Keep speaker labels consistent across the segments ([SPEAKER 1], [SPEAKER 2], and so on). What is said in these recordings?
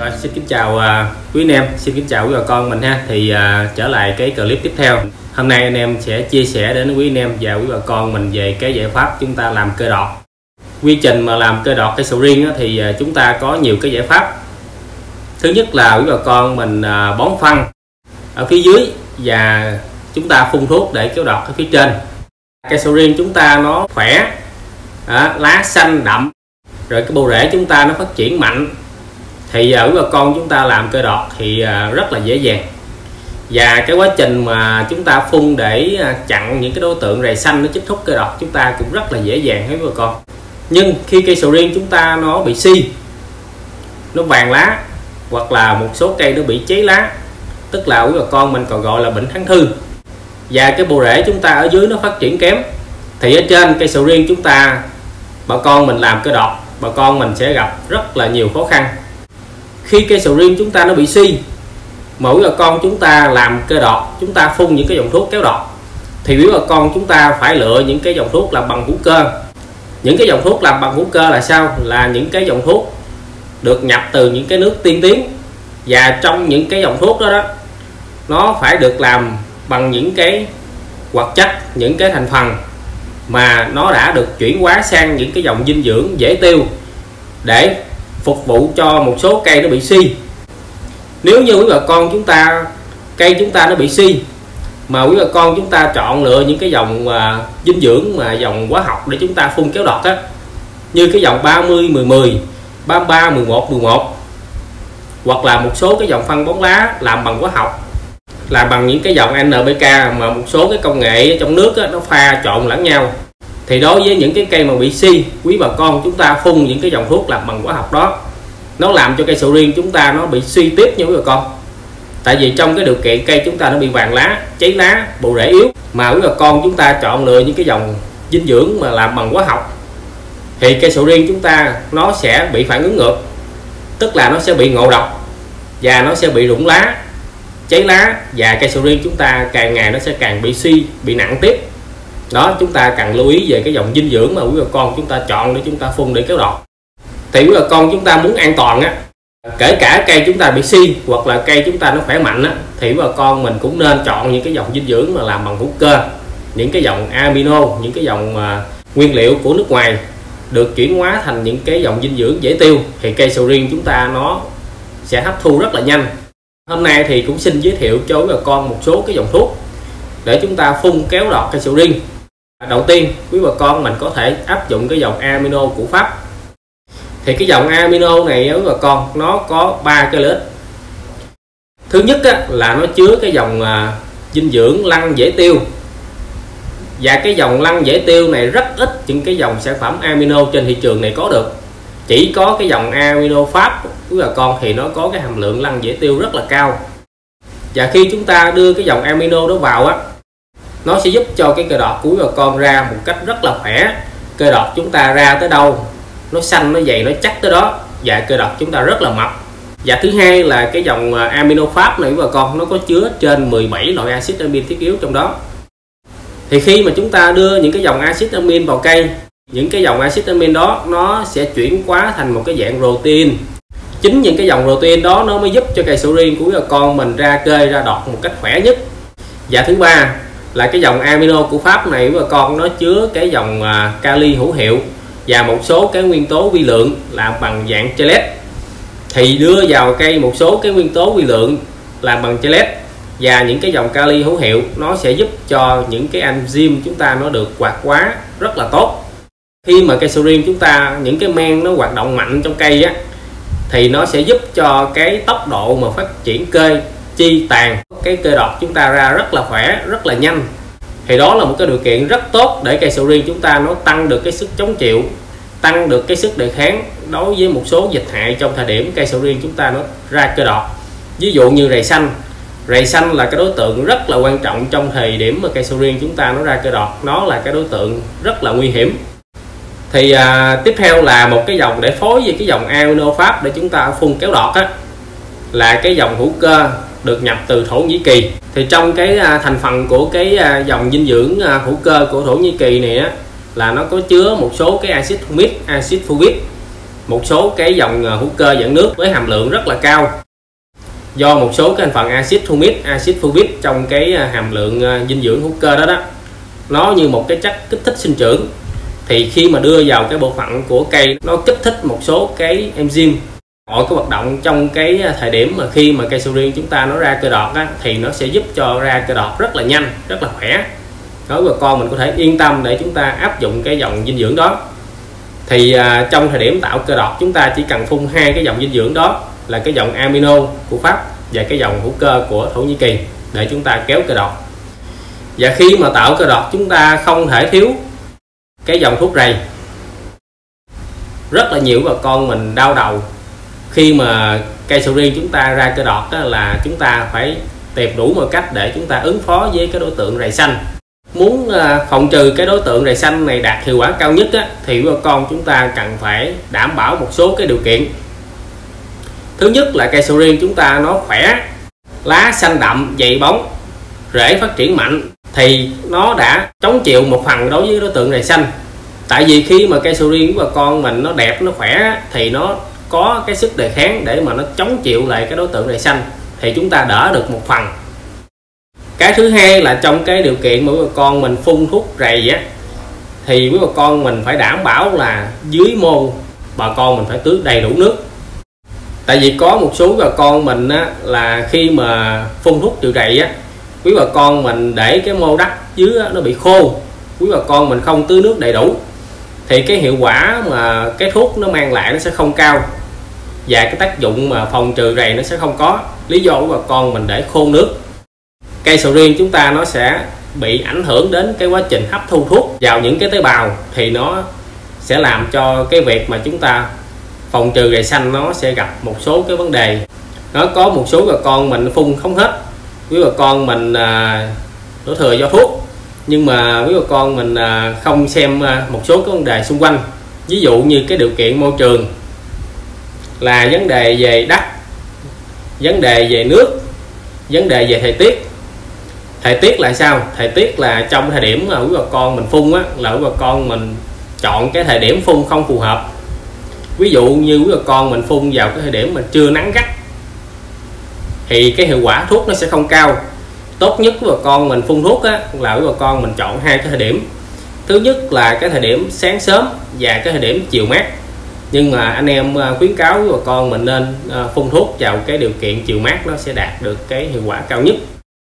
[SPEAKER 1] Rồi, xin kính chào quý anh em, xin kính chào quý bà con mình ha. Thì trở lại cái clip tiếp theo. Hôm nay anh em sẽ chia sẻ đến quý anh em và quý bà con mình về cái giải pháp chúng ta làm cây đọt. Quy trình mà làm cây đọt cây sầu riêng á, thì chúng ta có nhiều cái giải pháp. Thứ nhất là quý bà con mình bón phân ở phía dưới và chúng ta phun thuốc để kéo đọt ở phía trên. Cây sầu riêng chúng ta nó khỏe, lá xanh đậm, rồi cái bộ rễ chúng ta nó phát triển mạnh. Thì quý bà con chúng ta làm cây đọt thì rất là dễ dàng. Và cái quá trình mà chúng ta phun để chặn những cái đối tượng rầy xanh nó chích hút cây đọt chúng ta cũng rất là dễ dàng hết quý bà con. Nhưng khi cây sầu riêng chúng ta nó bị suy, nó vàng lá, hoặc là một số cây nó bị cháy lá, tức là quý bà con mình còn gọi là bệnh thắng thư, và cái bộ rễ chúng ta ở dưới nó phát triển kém, thì ở trên cây sầu riêng chúng ta, bà con mình làm cây đọt, bà con mình sẽ gặp rất là nhiều khó khăn. Khi cây sầu riêng chúng ta nó bị suy, mà quý bà con chúng ta làm cây đọt, chúng ta phun những cái dòng thuốc kéo đọt, thì quý bà con chúng ta phải lựa những cái dòng thuốc làm bằng hữu cơ. Những cái dòng thuốc làm bằng hữu cơ là sao? Là những cái dòng thuốc được nhập từ những cái nước tiên tiến, và trong những cái dòng thuốc đó, nó phải được làm bằng những cái hoạt chất, những cái thành phần mà nó đã được chuyển hóa sang những cái dòng dinh dưỡng dễ tiêu để phục vụ cho một số cây nó bị suy. Nếu như quý bà con chúng ta cây chúng ta nó bị suy, mà quý bà con chúng ta chọn lựa những cái dòng dinh dưỡng mà dòng hóa học để chúng ta phun kéo đọt á, như cái dòng 30 10 10, 33 11 11, hoặc là một số cái dòng phân bón lá làm bằng hóa học, làm bằng những cái dòng NPK mà một số cái công nghệ trong nước á, nó pha trộn lẫn nhau, thì đối với những cái cây mà bị suy, quý bà con chúng ta phun những cái dòng thuốc làm bằng hóa học đó, nó làm cho cây sầu riêng chúng ta nó bị suy tiếp nha quý bà con. Tại vì trong cái điều kiện cây chúng ta nó bị vàng lá, cháy lá, bộ rễ yếu, mà quý bà con chúng ta chọn lựa những cái dòng dinh dưỡng mà làm bằng hóa học, thì cây sầu riêng chúng ta nó sẽ bị phản ứng ngược, tức là nó sẽ bị ngộ độc và nó sẽ bị rụng lá, cháy lá, và cây sầu riêng chúng ta càng ngày nó sẽ càng bị suy, bị nặng tiếp. Đó, chúng ta cần lưu ý về cái dòng dinh dưỡng mà quý bà con chúng ta chọn để chúng ta phun để kéo đọt. Thì quý bà con chúng ta muốn an toàn á, kể cả cây chúng ta bị suy hoặc là cây chúng ta nó khỏe mạnh á, thì bà con mình cũng nên chọn những cái dòng dinh dưỡng mà làm bằng hữu cơ, những cái dòng amino, những cái dòng nguyên liệu của nước ngoài được chuyển hóa thành những cái dòng dinh dưỡng dễ tiêu, thì cây sầu riêng chúng ta nó sẽ hấp thu rất là nhanh. Hôm nay thì cũng xin giới thiệu cho quý bà con một số cái dòng thuốc để chúng ta phun kéo đọt cây sầu riêng. Đầu tiên quý bà con mình có thể áp dụng cái dòng amino của Pháp. Thì cái dòng amino này quý bà con nó có 3 cái lợi ích. Thứ nhất á, là nó chứa cái dòng dinh dưỡng lăng dễ tiêu, và cái dòng lăng dễ tiêu này rất ít những cái dòng sản phẩm amino trên thị trường này có được. Chỉ có cái dòng amino Pháp quý bà con thì nó có cái hàm lượng lăng dễ tiêu rất là cao. Và khi chúng ta đưa cái dòng amino đó vào á, nó sẽ giúp cho cái cây đọt của quý bà con ra một cách rất là khỏe. Cây đọt chúng ta ra tới đâu nó xanh, nó dày, nó chắc tới đó, và cây đọt chúng ta rất là mập. Và thứ hai là cái dòng amino Pháp này quý bà con nó có chứa trên 17 loại axit amin thiết yếu trong đó. Thì khi mà chúng ta đưa những cái dòng axit amin vào cây, những cái dòng axit amin đó nó sẽ chuyển hóa thành một cái dạng protein. Chính những cái dòng protein đó nó mới giúp cho cây sầu riêng của quý bà con mình ra cây ra đọt một cách khỏe nhất. Và thứ ba là cái dòng amino của Pháp này quý bà con nó chứa cái dòng kali hữu hiệu và một số cái nguyên tố vi lượng làm bằng dạng chelet. Thì đưa vào cây một số cái nguyên tố vi lượng làm bằng chelet và những cái dòng kali hữu hiệu, nó sẽ giúp cho những cái enzyme chúng ta nó được hoạt hóa rất là tốt. Khi mà cây sầu riêng chúng ta những cái men nó hoạt động mạnh trong cây á, thì nó sẽ giúp cho cái tốc độ mà phát triển cây chi tàn, cái cây đọt chúng ta ra rất là khỏe, rất là nhanh. Thì đó là một cái điều kiện rất tốt để cây sầu riêng chúng ta nó tăng được cái sức chống chịu, tăng được cái sức đề kháng đối với một số dịch hại trong thời điểm cây sầu riêng chúng ta nó ra cây đọt. Ví dụ như rầy xanh. Rầy xanh là cái đối tượng rất là quan trọng trong thời điểm mà cây sầu riêng chúng ta nó ra cây đọt, nó là cái đối tượng rất là nguy hiểm. Thì tiếp theo là một cái dòng để phối với cái dòng amino Pháp để chúng ta phun kéo đọt á, là cái dòng hữu cơ được nhập từ Thổ Nhĩ Kỳ. Thì trong cái thành phần của cái dòng dinh dưỡng hữu cơ của Thổ Nhĩ Kỳ này á, là nó có chứa một số cái axit humic, axit fulvic một số cái dòng hữu cơ dạng nước với hàm lượng rất là cao, do một số cái thành phần axit humic, axit fulvic trong cái hàm lượng dinh dưỡng hữu cơ đó nó như một cái chất kích thích sinh trưởng. Thì khi mà đưa vào cái bộ phận của cây, nó kích thích một số cái enzyme, mọi cái hoạt động trong cái thời điểm mà khi mà cây sầu riêng chúng ta nó ra cây đọt thì nó sẽ giúp cho ra cây đọt rất là nhanh, rất là khỏe. Đối với bà con mình có thể yên tâm để chúng ta áp dụng cái dòng dinh dưỡng đó. Thì trong thời điểm tạo cây đọt chúng ta chỉ cần phun hai cái dòng dinh dưỡng đó, là cái dòng amino của Pháp và cái dòng hữu cơ của Thổ Nhĩ Kỳ, để chúng ta kéo cây đọt. Và khi mà tạo cây đọt chúng ta không thể thiếu cái dòng thuốc rầy. Rất là nhiều bà con mình đau đầu khi mà cây sầu riêng chúng ta ra cây đọt là chúng ta phải tìm đủ mọi cách để chúng ta ứng phó với cái đối tượng rầy xanh. Muốn phòng trừ cái đối tượng rầy xanh này đạt hiệu quả cao nhất thì bà con chúng ta cần phải đảm bảo một số cái điều kiện. Thứ nhất là cây sầu riêng chúng ta nó khỏe, lá xanh đậm, dày bóng, rễ phát triển mạnh, thì nó đã chống chịu một phần đối với đối tượng rầy xanh. Tại vì khi mà cây sầu riêng của bà con mình nó đẹp, nó khỏe thì nó có cái sức đề kháng để mà nó chống chịu lại cái đối tượng rầy xanh, thì chúng ta đỡ được một phần. Cái thứ hai là trong cái điều kiện mà bà con mình phun thuốc rầy thì quý bà con mình phải đảm bảo là dưới mô bà con mình phải tưới đầy đủ nước. Tại vì có một số bà con mình là khi mà phun thuốc trừ rầy quý bà con mình để cái mô đất dưới nó bị khô, quý bà con mình không tưới nước đầy đủ thì cái hiệu quả mà cái thuốc nó mang lại nó sẽ không cao, và cái tác dụng mà phòng trừ rầy nó sẽ không có. Lý do của bà con mình để khô nước, cây sầu riêng chúng ta nó sẽ bị ảnh hưởng đến cái quá trình hấp thu thuốc vào những cái tế bào, thì nó sẽ làm cho cái việc mà chúng ta phòng trừ rầy xanh nó sẽ gặp một số cái vấn đề. Nó có một số bà con mình phun không hết, quý bà con mình đổ thừa do thuốc, nhưng mà quý bà con mình không xem một số cái vấn đề xung quanh, ví dụ như cái điều kiện môi trường, là vấn đề về đất, vấn đề về nước, vấn đề về thời tiết. Thời tiết là sao? Thời tiết là trong thời điểm mà quý bà con mình phun là quý bà con mình chọn cái thời điểm phun không phù hợp. Ví dụ như quý bà con mình phun vào cái thời điểm mà trưa nắng gắt thì cái hiệu quả thuốc nó sẽ không cao. Tốt nhất quý bà con mình phun thuốc là quý bà con mình chọn hai cái thời điểm. Thứ nhất là cái thời điểm sáng sớm và cái thời điểm chiều mát. Nhưng mà anh em khuyến cáo quý bà con mình nên phun thuốc vào cái điều kiện chiều mát, nó sẽ đạt được cái hiệu quả cao nhất.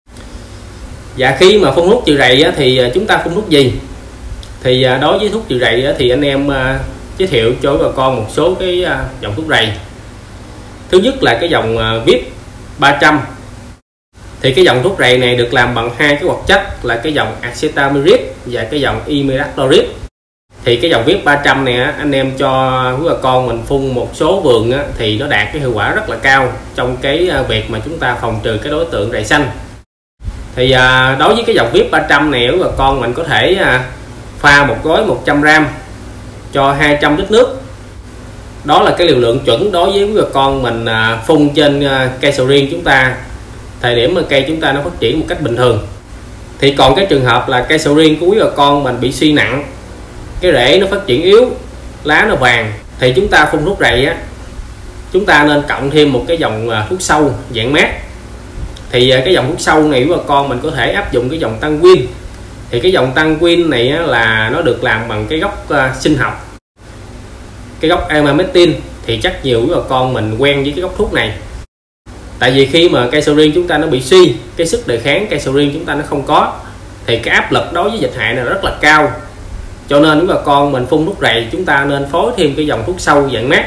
[SPEAKER 1] Và khi mà phun thuốc trừ rầy thì chúng ta phun thuốc gì? Thì đối với thuốc trừ rầy thì anh em giới thiệu cho bà con một số cái dòng thuốc rầy. Thứ nhất là cái dòng VIP 300. Thì cái dòng thuốc rầy này được làm bằng hai cái hoạt chất là cái dòng acetamiprid và cái dòng imidacloprid. Thì cái dòng VIP 300 này anh em cho quý bà con mình phun một số vườn thì nó đạt cái hiệu quả rất là cao trong cái việc mà chúng ta phòng trừ cái đối tượng rầy xanh. Thì đối với cái dòng VIP 300 này quý bà con mình có thể pha một gói 100g cho 200 lít nước. Đó là cái liều lượng chuẩn đối với quý bà con mình phun trên cây sầu riêng chúng ta thời điểm mà cây chúng ta nó phát triển một cách bình thường. Thì còn cái trường hợp là cây sầu riêng của quý bà con mình bị suy nặng, cái rễ nó phát triển yếu, lá nó vàng, thì chúng ta phun thuốc rầy chúng ta nên cộng thêm một cái dòng thuốc sâu dạng mát. Thì cái dòng thuốc sâu này quý bà con mình có thể áp dụng cái dòng tăng Win. Thì cái dòng tăng Win này là nó được làm bằng cái gốc sinh học, cái gốc emamectin. Thì chắc nhiều quý bà con mình quen với cái gốc thuốc này. Tại vì khi mà cây sầu riêng chúng ta nó bị suy, cái sức đề kháng cây sầu riêng chúng ta nó không có, thì cái áp lực đối với dịch hại này rất là cao. Cho nên quý bà con mình phun thuốc rầy chúng ta nên phối thêm cái dòng thuốc sâu dạng mát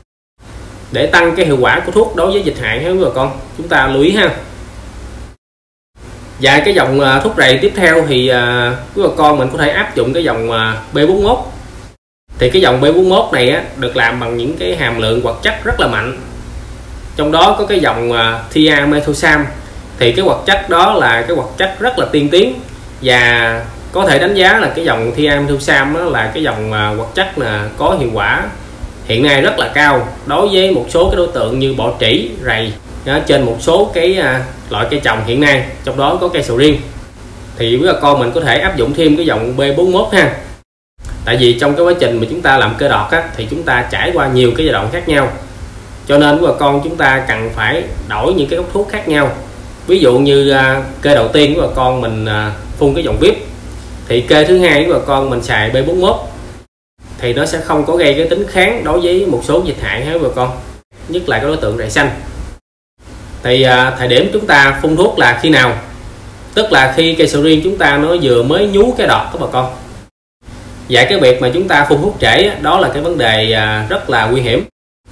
[SPEAKER 1] để tăng cái hiệu quả của thuốc đối với dịch hại ha quý bà con. Chúng ta lưu ý ha. Và cái dòng thuốc rầy tiếp theo thì quý bà con mình có thể áp dụng cái dòng B41. Thì cái dòng B41 này được làm bằng những cái hàm lượng hoạt chất rất là mạnh. Trong đó có cái dòng thiamethosam. Thì cái hoạt chất đó là cái hoạt chất rất là tiên tiến, và có thể đánh giá là cái dòng thiamethosam là cái dòng hoạt chất là có hiệu quả hiện nay rất là cao đối với một số cái đối tượng như bọ trĩ, rầy trên một số cái loại cây trồng hiện nay, trong đó có cây sầu riêng. Thì quý bà con mình có thể áp dụng thêm cái dòng B41 ha. Tại vì trong cái quá trình mà chúng ta làm cây đọt á, thì chúng ta trải qua nhiều cái giai đoạn khác nhau, cho nên bà con chúng ta cần phải đổi những cái gốc thuốc khác nhau. Ví dụ như cây đầu tiên của bà con mình phun cái dòng vip, thì cây thứ hai của bà con mình xài B41 thì nó sẽ không có gây cái tính kháng đối với một số dịch hại hết bà con, nhất là cái đối tượng rễ xanh. Thì thời điểm chúng ta phun thuốc là khi nào? Tức là khi cây sầu riêng chúng ta nó vừa mới nhú cái đọt các bà con. Và cái việc mà chúng ta phun thuốc trễ đó là cái vấn đề rất là nguy hiểm.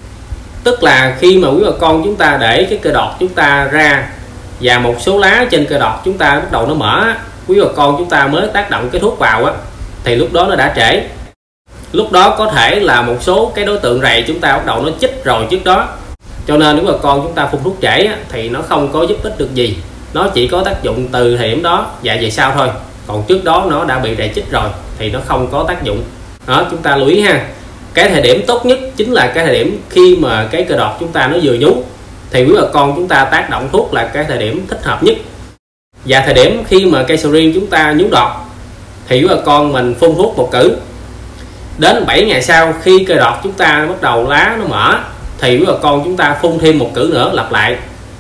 [SPEAKER 1] Tức là khi mà quý bà con chúng ta để cái cây đọt chúng ta ra và một số lá trên cây đọt chúng ta bắt đầu nó mở, quý bà con chúng ta mới tác động cái thuốc vào á, thì lúc đó nó đã trễ. Lúc đó có thể là một số cái đối tượng rầy chúng ta bắt đầu nó chích rồi trước đó, cho nên nếu bà con chúng ta phun thuốc trễ á, thì nó không có giúp ích được gì, nó chỉ có tác dụng từ thời điểm đó và về sau thôi. Còn trước đó nó đã bị rầy chích rồi thì nó không có tác dụng. Đó, chúng ta lưu ý ha. Cái thời điểm tốt nhất chính là cái thời điểm khi mà cái cây đọt chúng ta nó vừa nhú, thì quý bà con chúng ta tác động thuốc là cái thời điểm thích hợp nhất. Và thời điểm khi mà cây sầu riêng chúng ta nhú đọt thì quý bà con mình phun thuốc một cử. Đến 7 ngày sau khi cây đọt chúng ta bắt đầu lá nó mở thì quý bà con chúng ta phun thêm một cử nữa lặp lại.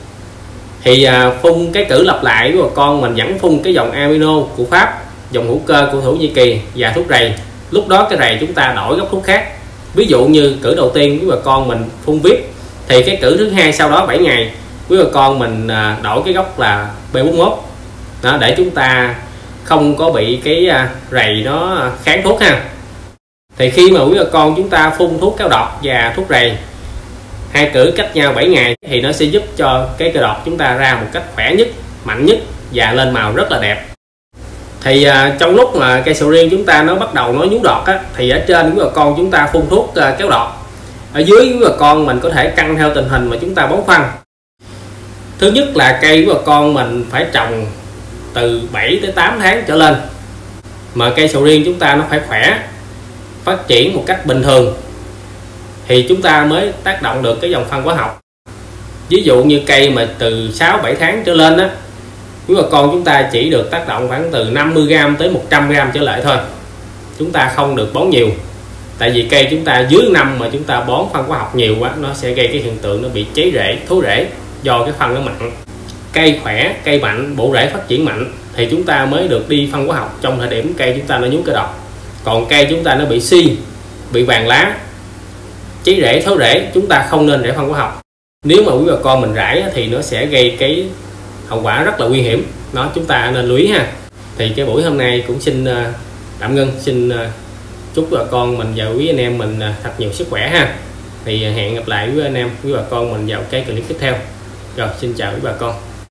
[SPEAKER 1] Thì phun cái cử lặp lại quý bà con mình vẫn phun cái dòng amino của Pháp, dòng hữu cơ của Thổ Nhĩ Kỳ và thuốc rầy. Lúc đó cái rầy chúng ta đổi gốc thuốc khác. Ví dụ như cử đầu tiên quý bà con mình phun vip, thì cái cử thứ hai sau đó 7 ngày quý bà con mình đổi cái gốc là B41 đó, để chúng ta không có bị cái rầy nó kháng thuốc ha. Thì khi mà quý bà con chúng ta phun thuốc kéo đọt và thuốc rầy hai cử cách nhau 7 ngày thì nó sẽ giúp cho cái cây đọt chúng ta ra một cách khỏe nhất, mạnh nhất và lên màu rất là đẹp. Thì trong lúc mà cây sầu riêng chúng ta nó bắt đầu nó nhú đọt á, thì ở trên quý bà con chúng ta phun thuốc kéo đọt, ở dưới quý bà con mình có thể căn theo tình hình mà chúng ta bón phân. Thứ nhất là cây của bà con mình phải trồng từ 7 tới 8 tháng trở lên, mà cây sầu riêng chúng ta nó phải khỏe, phát triển một cách bình thường thì chúng ta mới tác động được cái dòng phân hóa học. Ví dụ như cây mà từ 6-7 tháng trở lên á, quý bà con chúng ta chỉ được tác động khoảng từ 50g tới 100g trở lại thôi, chúng ta không được bón nhiều. Tại vì cây chúng ta dưới năm mà chúng ta bón phân hóa học nhiều quá, nó sẽ gây cái hiện tượng nó bị cháy rễ, thối rễ do cái phân nó mặn. Cây khỏe, cây mạnh, bộ rễ phát triển mạnh thì chúng ta mới được đi phân hóa học trong thời điểm cây chúng ta nó nhú cây đọt. Còn cây chúng ta nó bị suy, bị vàng lá, cháy rễ, thối rễ, chúng ta không nên rễ phân hóa học. Nếu mà quý bà con mình rải thì nó sẽ gây cái hậu quả rất là nguy hiểm, nó chúng ta nên lưu ý ha. Thì cái buổi hôm nay cũng xin tạm ngưng, xin chúc bà con mình và quý anh em mình thật nhiều sức khỏe ha. Thì hẹn gặp lại quý anh em, quý bà con mình vào cái clip tiếp theo. Rồi, xin chào quý bà con.